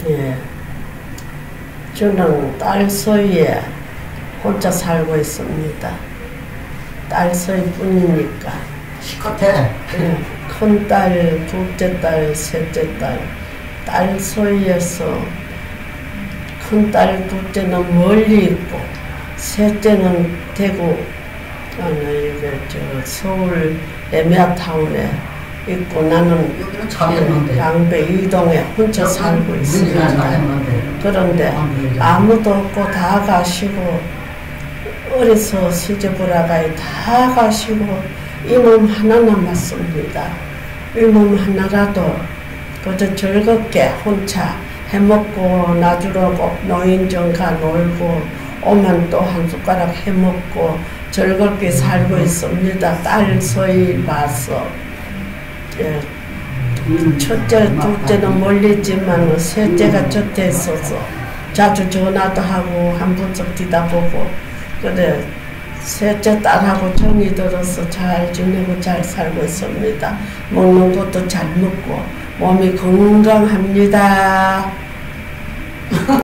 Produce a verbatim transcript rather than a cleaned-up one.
예. 저는 딸서이에 혼자 살고 있습니다. 딸서이 뿐이니까. 시커태. 예. 큰딸, 둘째딸, 셋째딸. 딸서이에서 큰딸, 둘째는 멀리 있고, 셋째는 대구, 아니, 이게 저 서울 에메아타운에 있고, 나는 양배 이동에 혼자 살고 있습니다. 그런데 아무도 없고 다 가시고, 어려서 시집오라가이 다 가시고, 이 몸 하나 남았습니다. 이 몸 하나라도 그저 즐겁게 혼자 해먹고 놔주려고 노인정 가 놀고 오면 또 한 숟가락 해먹고 즐겁게 살고 있습니다. 딸 서이 봐서. 예. 첫째, 둘째는 멀리 있지만 셋째가 곁에 있어서 자주 전화도 하고 한 번씩 뒤다보고 그래 셋째 딸하고 정이 들어서 잘 지내고 잘 살고 있습니다. 먹는 것도 잘 먹고 몸이 건강합니다.